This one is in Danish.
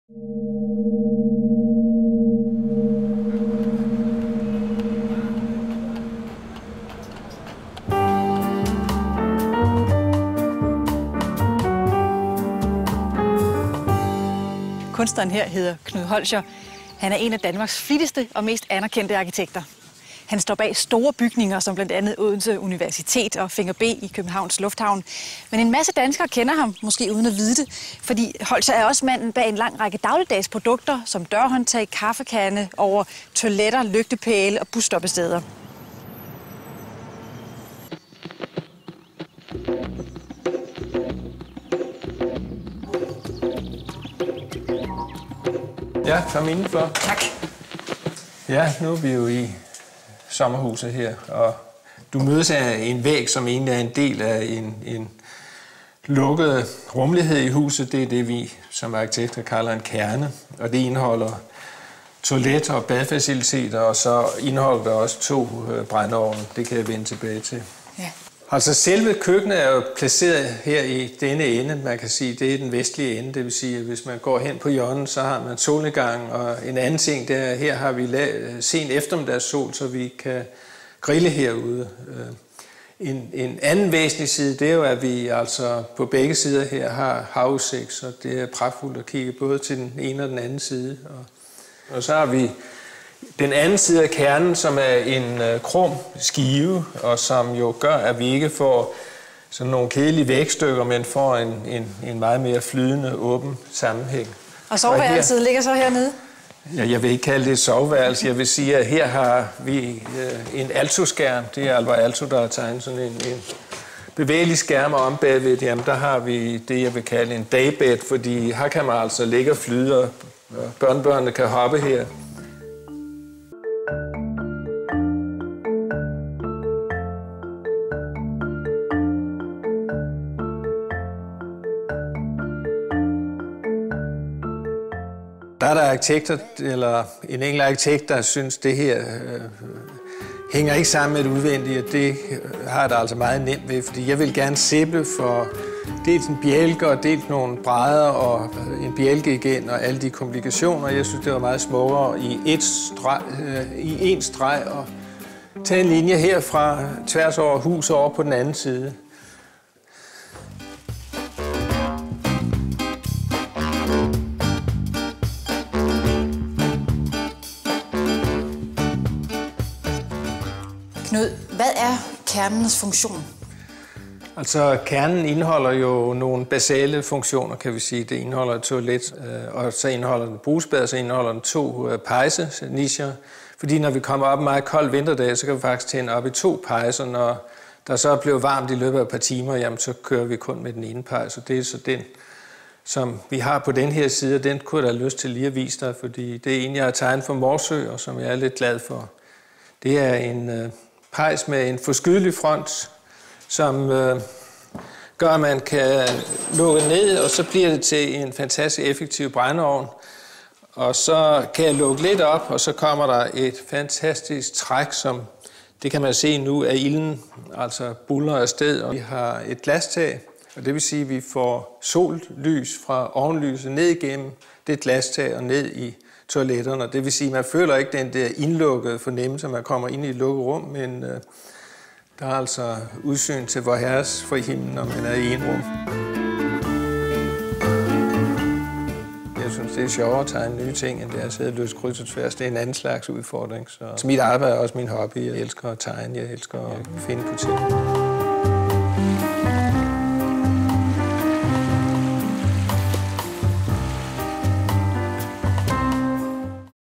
Kunstneren her hedder Knud Holscher. Han er en af Danmarks flittigste og mest anerkendte arkitekter. Han står bag store bygninger, som blandt andet Odense Universitet og Finger B i Københavns Lufthavn. Men en masse danskere kender ham, måske uden at vide det, fordi Holscher er også manden bag en lang række dagligdags produkter, som dørhåndtag, kaffekande over toiletter, lygtepæle og busstoppesteder. Ja, kom indenfor. Tak. Ja, nu er vi jo i sommerhuset her, og du mødes af en væg, som egentlig er en del af en lukket rummelighed i huset. Det er det, vi som arkitekter kalder en kerne, og det indeholder toilet- og badfaciliteter, og så indeholder det også 2 brændeovne. Det kan jeg vende tilbage til. Ja. Altså selve køkkenet er jo placeret her i denne ende, man kan sige, det er den vestlige ende, det vil sige, at hvis man går hen på hjørnet, så har man solnedgang, og en anden ting, det er, her har vi sen eftermiddagssol, så vi kan grille herude. En anden væsentlig side, det er jo, at vi altså på begge sider her har havudsigt, så det er pragtfuldt at kigge både til den ene og den anden side. Og så har vi den anden side af kernen, som er en krum skive, og som jo gør, at vi ikke får sådan nogle kedelige vægstykker, men får en meget mere flydende, åben sammenhæng. Og soveværelset ligger så hernede? Ja, jeg vil ikke kalde det et soveværelse. Jeg vil sige, at her har vi en altoskærm. Det er Alvar Aalto, der har tegnet sådan en bevægelig skærm, og om bagved, jamen, der har vi det, jeg vil kalde en daybed, fordi her kan man altså ligge og flyde, og børnebørnene kan hoppe her. Der er der arkitekter, eller en enkelt arkitekt, der synes, det her hænger ikke sammen med det udvendige, og det har jeg da altså meget nemt ved, fordi jeg vil gerne sæble for dels en bjælke og dels nogle brædder og en bjælke igen og alle de komplikationer. Jeg synes, det var meget smukkere i en streg og tage en linje herfra tværs over huset over på den anden side. Knud, hvad er kernens funktion? Altså, kernen indeholder jo nogle basale funktioner, kan vi sige. Det indeholder et toilet, og så indeholder den brusbad, så indeholder den 2 pejse-nicher. Fordi når vi kommer op en meget kold vinterdag, så kan vi faktisk tænde op i 2 pejser. Når der så er blevet varmt i løbet af et par timer, jamen, så kører vi kun med den ene pejs. Og det er så den, som vi har på den her side, og den kunne jeg da have lyst til lige at vise dig, fordi det er en, jeg har tegnet for Morsø, og som jeg er lidt glad for. Det er en pejs med en forskydelig front, som gør, at man kan lukke ned, og så bliver det til en fantastisk effektiv brændeovn. Og så kan jeg lukke lidt op, og så kommer der et fantastisk træk, som det kan man se nu, at ilden altså buller afsted. Og vi har et glastag, og det vil sige, at vi får sollys fra ovenlyset ned igennem det glastag og ned i toiletterne. Det vil sige, at man føler ikke den der indlukkede fornemmelse, at man kommer ind i et lukket rum, men der er altså udsyn til Vorherres for himlen, når man er i en rum. Jeg synes, det er sjovere at tegne nye ting, end det er at sidde og løse kryds og tværs. Det er en anden slags udfordring. Så mit arbejde er også min hobby. Jeg elsker at tegne, jeg elsker at finde på ting.